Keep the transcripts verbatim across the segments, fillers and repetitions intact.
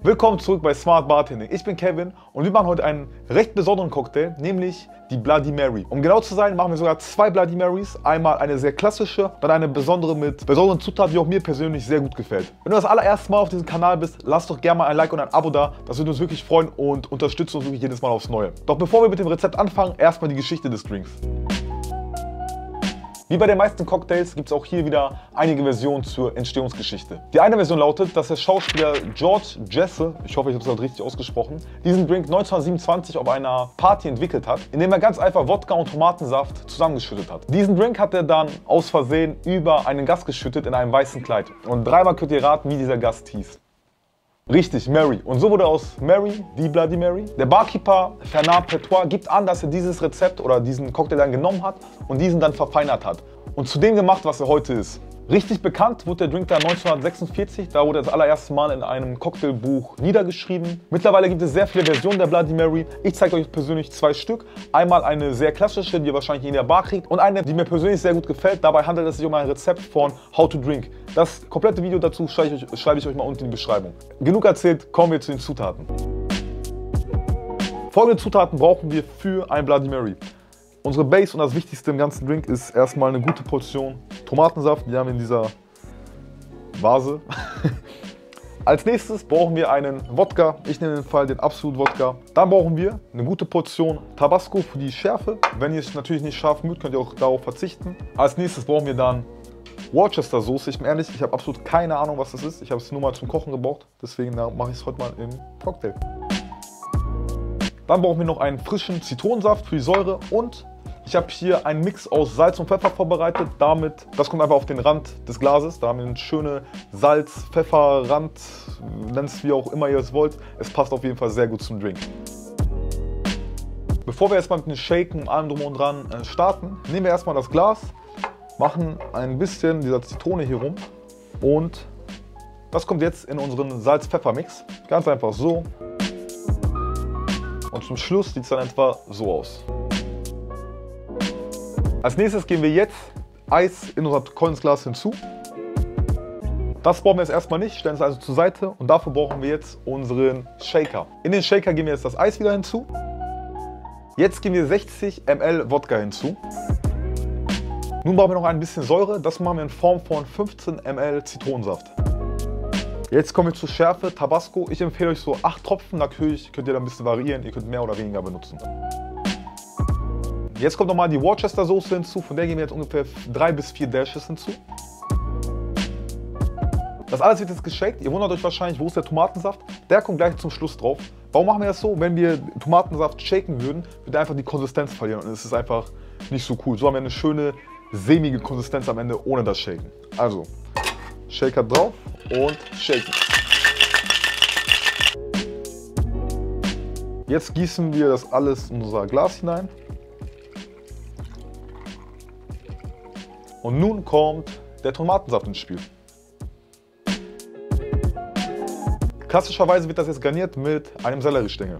Willkommen zurück bei Smart Bartending. Ich bin Kevin und wir machen heute einen recht besonderen Cocktail, nämlich die Bloody Mary. Um genau zu sein, machen wir sogar zwei Bloody Marys. Einmal eine sehr klassische, dann eine besondere mit besonderen Zutaten, die auch mir persönlich sehr gut gefällt. Wenn du das allererste Mal auf diesem Kanal bist, lass doch gerne mal ein Like und ein Abo da. Das würde uns wirklich freuen und unterstützt uns wirklich jedes Mal aufs Neue. Doch bevor wir mit dem Rezept anfangen, erstmal die Geschichte des Drinks. Wie bei den meisten Cocktails gibt es auch hier wieder einige Versionen zur Entstehungsgeschichte. Die eine Version lautet, dass der Schauspieler George Jessel, ich hoffe, ich habe es halt richtig ausgesprochen, diesen Drink neunzehnhundertsiebenundzwanzig auf einer Party entwickelt hat, indem er ganz einfach Wodka und Tomatensaft zusammengeschüttet hat. Diesen Drink hat er dann aus Versehen über einen Gast geschüttet in einem weißen Kleid. Und dreimal könnt ihr raten, wie dieser Gast hieß. Richtig, Mary. Und so wurde aus Mary die Bloody Mary. Der Barkeeper Fernand Pertois gibt an, dass er dieses Rezept oder diesen Cocktail dann genommen hat und diesen dann verfeinert hat. Und zu dem gemacht, was er heute ist. Richtig bekannt wurde der Drink dann neunzehnhundertsechsundvierzig, da wurde er das allererste Mal in einem Cocktailbuch niedergeschrieben. Mittlerweile gibt es sehr viele Versionen der Bloody Mary. Ich zeige euch persönlich zwei Stück. Einmal eine sehr klassische, die ihr wahrscheinlich in der Bar kriegt, und eine, die mir persönlich sehr gut gefällt. Dabei handelt es sich um ein Rezept von How to Drink. Das komplette Video dazu schreibe ich, euch, schreibe ich euch mal unten in die Beschreibung. Genug erzählt, kommen wir zu den Zutaten. Folgende Zutaten brauchen wir für ein Bloody Mary. Unsere Base und das Wichtigste im ganzen Drink ist erstmal eine gute Portion Tomatensaft. Die haben wir in dieser Vase. Als nächstes brauchen wir einen Wodka. Ich nehme den Fall den Absolut Wodka. Dann brauchen wir eine gute Portion Tabasco für die Schärfe. Wenn ihr es natürlich nicht scharf mögt, könnt ihr auch darauf verzichten. Als nächstes brauchen wir dann Worcester Soße. Ich bin ehrlich, ich habe absolut keine Ahnung, was das ist. Ich habe es nur mal zum Kochen gebraucht. Deswegen mache ich es heute mal im Cocktail. Dann brauchen wir noch einen frischen Zitronensaft für die Säure und ich habe hier einen Mix aus Salz und Pfeffer vorbereitet. Damit, das kommt einfach auf den Rand des Glases. Da haben wir einen schönen Salz-Pfeffer-Rand, nennt es wie auch immer ihr es wollt. Es passt auf jeden Fall sehr gut zum Drink. Bevor wir erstmal mit dem Shaken und allem drum und dran starten, nehmen wir erstmal das Glas, machen ein bisschen dieser Zitrone hier rum und das kommt jetzt in unseren Salz-Pfeffer-Mix. Ganz einfach so. Und zum Schluss sieht es dann etwa so aus. Als nächstes geben wir jetzt Eis in unser Kondensglas hinzu. Das brauchen wir jetzt erstmal nicht, stellen es also zur Seite und dafür brauchen wir jetzt unseren Shaker. In den Shaker geben wir jetzt das Eis wieder hinzu. Jetzt geben wir sechzig Milliliter Wodka hinzu. Nun brauchen wir noch ein bisschen Säure, das machen wir in Form von fünfzehn Milliliter Zitronensaft. Jetzt kommen wir zur Schärfe, Tabasco. Ich empfehle euch so acht Tropfen, natürlich könnt ihr da ein bisschen variieren, ihr könnt mehr oder weniger benutzen. Jetzt kommt nochmal die Worcester Soße hinzu, von der geben wir jetzt ungefähr drei bis vier Dashes hinzu. Das alles wird jetzt geshakt. Ihr wundert euch wahrscheinlich, wo ist der Tomatensaft? Der kommt gleich zum Schluss drauf. Warum machen wir das so? Wenn wir Tomatensaft shaken würden, würde er einfach die Konsistenz verlieren und es ist einfach nicht so cool. So haben wir eine schöne, sämige Konsistenz am Ende ohne das Shaken. Also, Shaker drauf und shaken. Jetzt gießen wir das alles in unser Glas hinein. Und nun kommt der Tomatensaft ins Spiel. Klassischerweise wird das jetzt garniert mit einem Selleriestängel.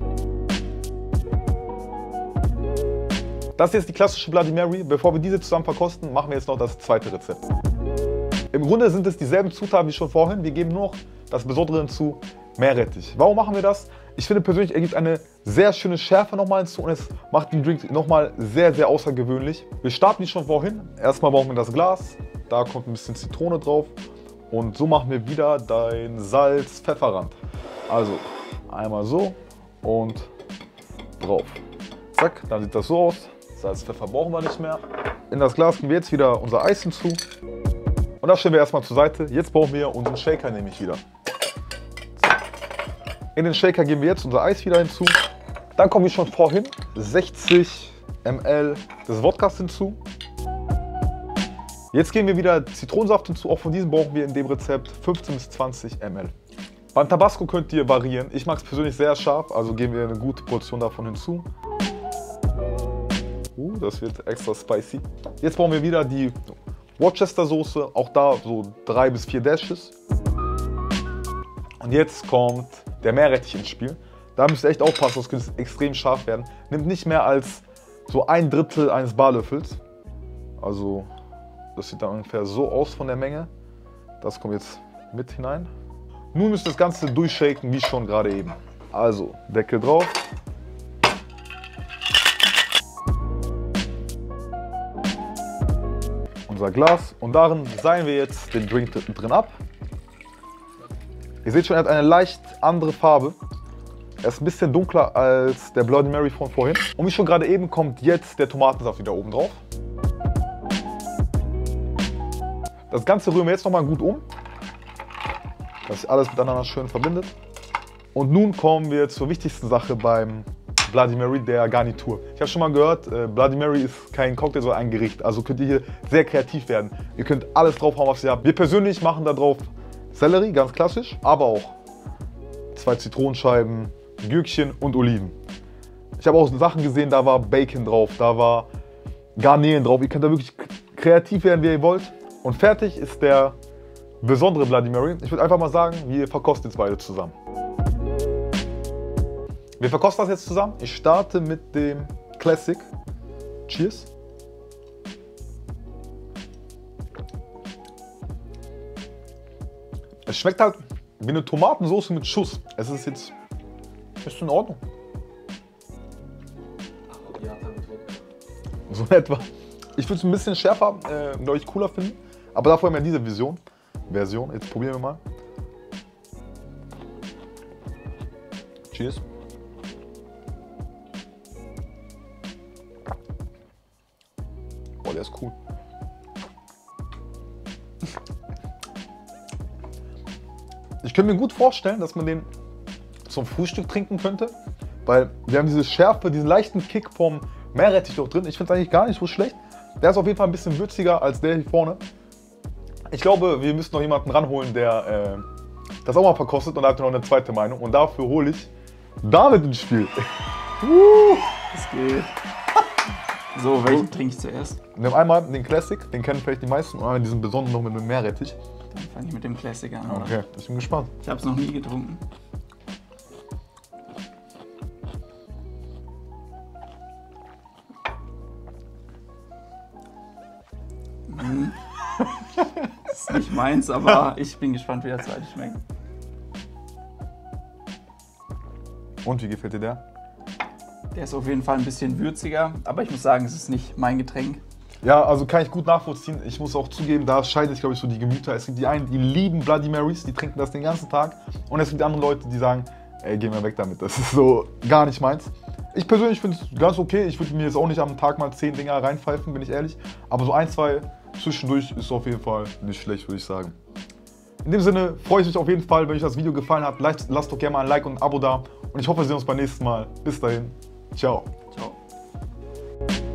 Das ist jetzt die klassische Bloody Mary. Bevor wir diese zusammen verkosten, machen wir jetzt noch das zweite Rezept. Im Grunde sind es dieselben Zutaten wie schon vorhin. Wir geben nur noch das Besondere hinzu, Meerrettich. Warum machen wir das? Ich finde persönlich, er gibt eine sehr schöne Schärfe nochmal hinzu und es macht den Drink nochmal sehr, sehr außergewöhnlich. Wir starten wie schon vorhin. Erstmal brauchen wir das Glas, da kommt ein bisschen Zitrone drauf und so machen wir wieder den Salz-Pfeffer-Rand. Also einmal so und drauf. Zack, dann sieht das so aus. Salz-Pfeffer brauchen wir nicht mehr. In das Glas geben wir jetzt wieder unser Eis hinzu. Und das stellen wir erstmal zur Seite. Jetzt brauchen wir unseren Shaker nämlich wieder. In den Shaker geben wir jetzt unser Eis wieder hinzu. Dann kommen wie schon vorhin sechzig Milliliter des Wodkas hinzu. Jetzt geben wir wieder Zitronensaft hinzu. Auch von diesem brauchen wir in dem Rezept fünfzehn bis zwanzig Milliliter. Beim Tabasco könnt ihr variieren. Ich mag es persönlich sehr scharf, also geben wir eine gute Portion davon hinzu. Uh, das wird extra spicy. Jetzt brauchen wir wieder die Worcester Soße. Auch da so drei bis vier Dashes. Und jetzt kommt der Meerrettich ins Spiel. Da müsst ihr echt aufpassen, das könnte extrem scharf werden. Nimmt nicht mehr als so ein Drittel eines Barlöffels. Also das sieht dann ungefähr so aus von der Menge. Das kommt jetzt mit hinein. Nun müsst ihr das Ganze durchshaken, wie schon gerade eben. Also, Deckel drauf. Unser Glas. Und darin seilen wir jetzt den Drink drin ab. Ihr seht schon, er hat eine leicht andere Farbe. Er ist ein bisschen dunkler als der Bloody Mary von vorhin. Und wie schon gerade eben kommt jetzt der Tomatensaft wieder oben drauf. Das Ganze rühren wir jetzt nochmal gut um, dass sich alles miteinander schön verbindet. Und nun kommen wir zur wichtigsten Sache beim Bloody Mary, der Garnitur. Ich habe schon mal gehört, äh, Bloody Mary ist kein Cocktail, sondern ein Gericht. Also könnt ihr hier sehr kreativ werden. Ihr könnt alles draufhauen, was ihr habt. Wir persönlich machen da drauf Sellerie, ganz klassisch, aber auch zwei Zitronenscheiben, Gürkchen und Oliven. Ich habe auch Sachen gesehen, da war Bacon drauf, da war Garnelen drauf. Ihr könnt da wirklich kreativ werden, wie ihr wollt. Und fertig ist der besondere Bloody Mary. Ich würde einfach mal sagen, wir verkosten jetzt beide zusammen. Wir verkosten das jetzt zusammen. Ich starte mit dem Classic. Cheers. Es schmeckt halt wie eine Tomatensauce mit Schuss. Es ist jetzt ist in Ordnung. So in etwa. Ich würde es ein bisschen schärfer, äh, deutlich cooler finden. Aber dafür haben wir diese Vision. Version. Jetzt probieren wir mal. Cheers. Boah, der ist cool. Ich könnte mir gut vorstellen, dass man den zum Frühstück trinken könnte, weil wir haben diese Schärfe, diesen leichten Kick vom Meerrettich doch drin. Ich finde es eigentlich gar nicht so schlecht. Der ist auf jeden Fall ein bisschen würziger als der hier vorne. Ich glaube, wir müssen noch jemanden ranholen, der äh, das auch mal verkostet und da hat noch eine zweite Meinung. Und dafür hole ich David ins Spiel. uh, das geht. So, welchen trinke ich zuerst? Nimm einmal den Classic, den kennen vielleicht die meisten, und einmal diesen besonderen noch mit dem Meerrettich. Dann fange ich mit dem Classic an, oder? Okay, ich bin gespannt. Ich habe es noch nie getrunken. Hm. Das ist nicht meins, aber ich bin gespannt, wie der zweite schmeckt. Und wie gefällt dir der? Der ist auf jeden Fall ein bisschen würziger, aber ich muss sagen, es ist nicht mein Getränk. Ja, also kann ich gut nachvollziehen. Ich muss auch zugeben, da scheiden sich, glaube ich, so die Gemüter. Es gibt die einen, die lieben Bloody Marys, die trinken das den ganzen Tag. Und es gibt andere Leute, die sagen, ey, geh mal weg damit. Das ist so gar nicht meins. Ich persönlich finde es ganz okay. Ich würde mir jetzt auch nicht am Tag mal zehn Dinger reinpfeifen, bin ich ehrlich. Aber so ein, zwei zwischendurch ist auf jeden Fall nicht schlecht, würde ich sagen. In dem Sinne freue ich mich auf jeden Fall, wenn euch das Video gefallen hat. Lasst doch gerne mal ein Like und ein Abo da. Und ich hoffe, wir sehen uns beim nächsten Mal. Bis dahin. Ciao. Ciao.